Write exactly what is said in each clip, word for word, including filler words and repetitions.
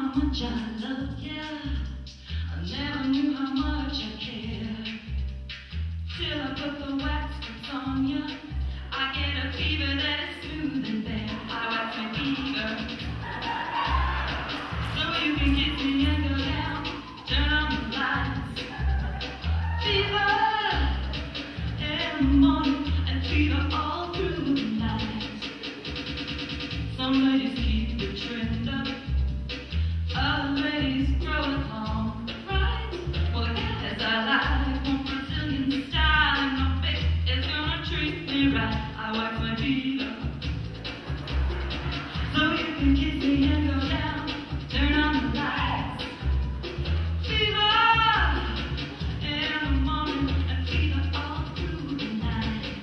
how much I love you. I never knew how much I cared. Till I put the wax strips on you. I get a fever that is smooth and bare. I wax my fever. So you can kiss me and go down. Turn on the lights. Fever in the morning and fever all through the night. Some ladies keep the trend up. Other ladies throw it home, right? Well, the guys I like want Brazilian style, and no fake is gonna treat me right. I wax my fever, so you can kiss me and go down. Turn on the lights. Fever in the morning and fever all through the night.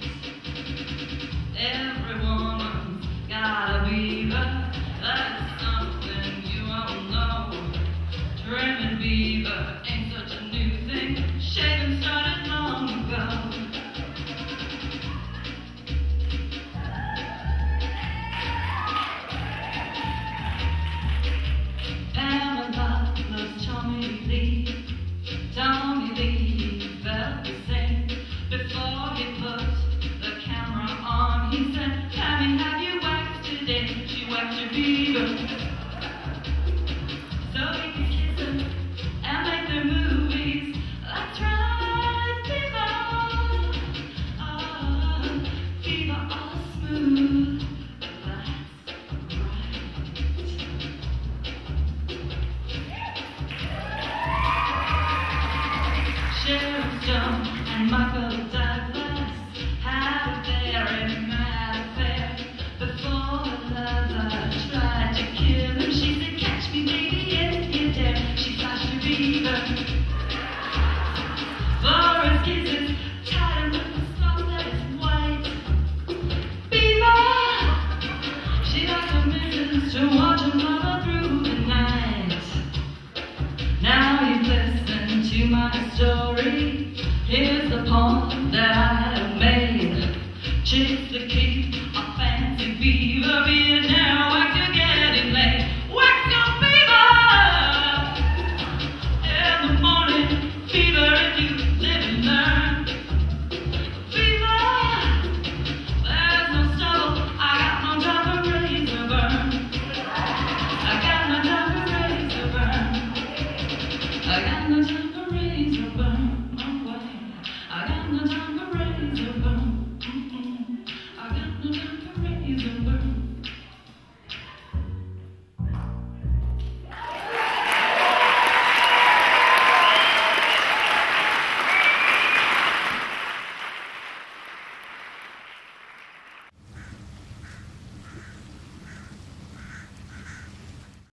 Every woman's got a fever. That's something you all know. Dreaming fever ain't such a new thing. Shaving started long ago. Pamela loves Tommy Lee. Tommy Lee felt the same. Before he put the camera on, he said, Tammy, have you waxed today? She waxed her fever. So he could kiss her and make their movies. That's right, fever. Oh, fever all smooth. That's right. Sharon Stone and Michael Douglas had a very mad affair. Before the lover tried to kill him, she said, catch me, baby, if you dare. She flashed her fever for his kisses, tied him with a scarf that is white. Fever! She liked her missus to watch her mother through the night. Now you've listened to my story. Here's the point that I have made. Chicks that keep a fancy fever, being now wax you're getting laid. Wax your fever in the morning. Fever if you live and learn. Fever, there's no stubble. I got no time for razor burn. I got no time for razor burn. I got no time for razor burn. No way. I got no time.